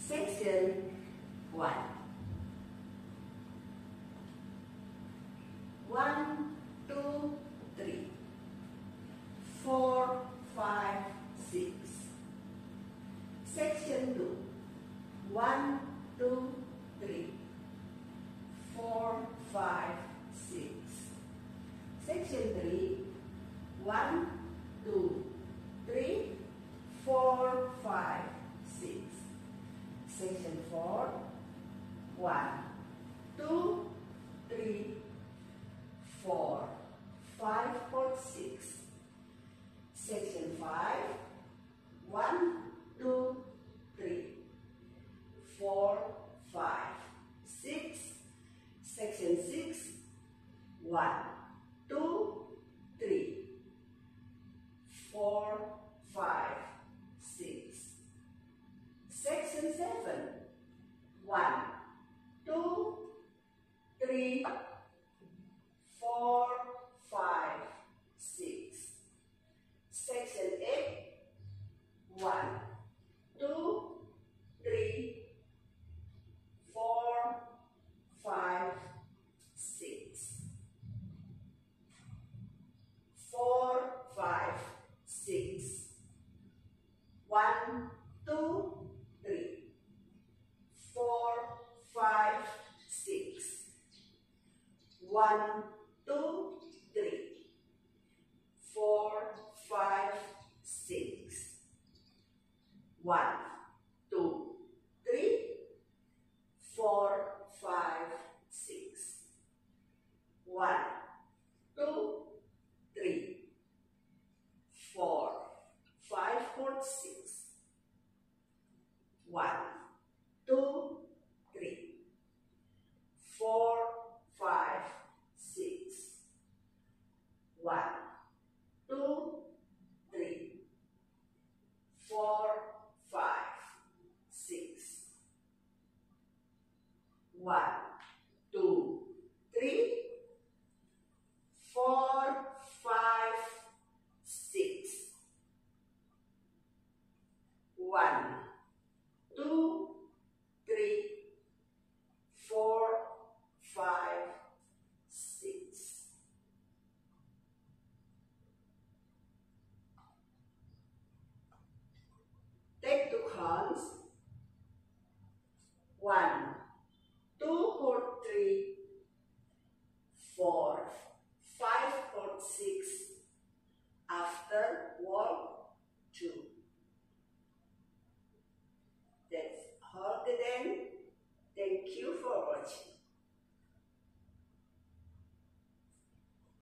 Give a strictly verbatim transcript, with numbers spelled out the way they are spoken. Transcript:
Section one. One, two, three, four, five, six. Section two. One, two, three, four, five, six. Section three. One, two, three, four, five, six. Section four. One, two, three, four, five, four, six. Section five. One, two, three, four, five, six. Section six. One, two, three, four, five, six. Section seven. One, two, three, four, five, six. Section eight. One, two, three, four, five, six. Four, five, six. One, two, three, four, five, six. One, two, three, four, five, six. One, two, three, four, five, six. One, two, three, four, five, four, six. One, two, three, four, five, six. One, two, three, four, five, six. One, two, three, four, five, six. One, two, three, four, five, six. Take two counts. One, two, four, three, four, five, four, six. After walk two. That's all. Then thank you for watching.